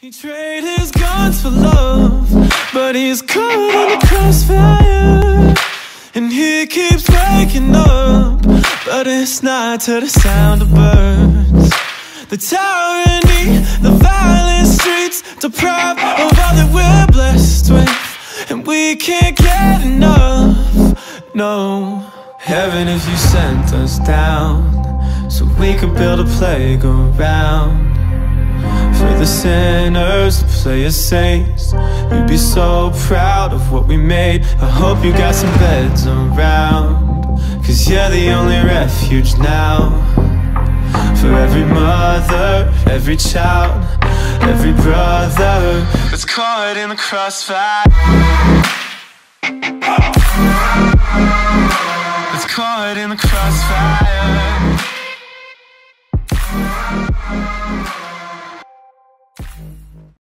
He traded his guns for love, but he's caught in the crossfire. And he keeps waking up, but it's not to the sound of birds. The tyranny, the violent streets, deprived of all that we're blessed with, and we can't get enough, no. Heaven, if you sent us down, so we could build a playground for the sinners to play as saints. You'd be so proud of what we made. I hope you got some beds around, 'cause you're the only refuge now. For every mother, every child, every brother that's caught in the crossfire, that's caught in the crossfire.